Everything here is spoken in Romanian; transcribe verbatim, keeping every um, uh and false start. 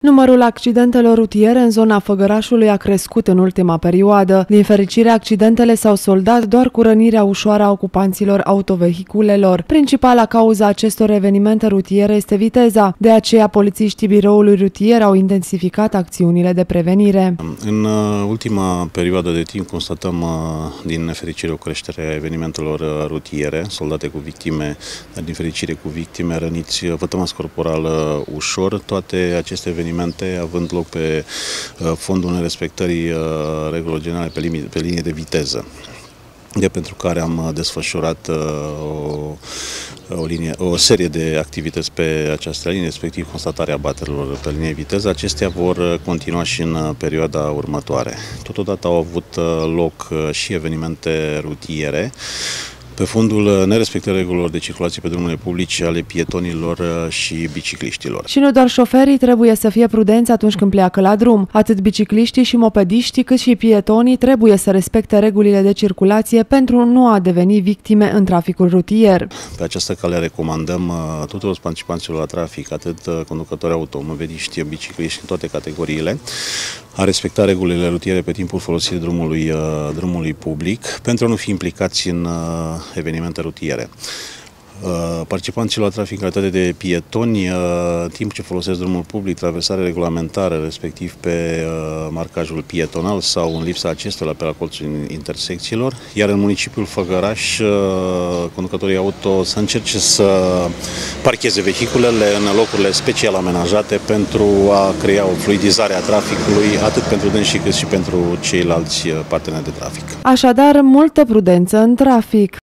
Numărul accidentelor rutiere în zona Făgărașului a crescut în ultima perioadă. Din fericire, accidentele s-au soldat doar cu rănirea ușoară a ocupanților autovehiculelor. Principala cauza acestor evenimente rutiere este viteza. De aceea, polițiștii biroului rutier au intensificat acțiunile de prevenire. În ultima perioadă de timp constatăm din nefericire o creștere a evenimentelor rutiere, soldate cu victime, dar din fericire cu victime răniți, vătămaș corporal ușor. Toate aceste evenimente având loc pe fondul nerespectării regulilor generale pe linie, pe linie de viteză, de pentru care am desfășurat o, o, linie, o serie de activități pe această linie, respectiv constatarea abaterilor pe linie de viteză. Acestea vor continua și în perioada următoare. Totodată au avut loc și evenimente rutiere pe fondul nerespectării regulilor de circulație pe drumurile publice ale pietonilor și bicicliștilor. Și nu doar șoferii trebuie să fie prudenți atunci când pleacă la drum. Atât bicicliștii și mopediștii, cât și pietonii trebuie să respecte regulile de circulație pentru nu a deveni victime în traficul rutier. Pe această cale recomandăm tuturor participanților la trafic, atât conducători auto, mopediști, bicicliști, în toate categoriile, a respecta regulile rutiere pe timpul folosirii drumului, drumului public, pentru a nu fi implicați în evenimente rutiere. Participanților la trafic în calitate de pietoni, în timp ce folosesc drumul public, traversare regulamentară, respectiv pe marcajul pietonal sau în lipsa acestora pe la colțul intersecțiilor, iar în municipiul Făgăraș, conducătorii auto să încerce să parcheze vehiculele în locurile special amenajate pentru a crea o fluidizare a traficului, atât pentru dânsii cât și pentru ceilalți parteneri de trafic. Așadar, multă prudență în trafic.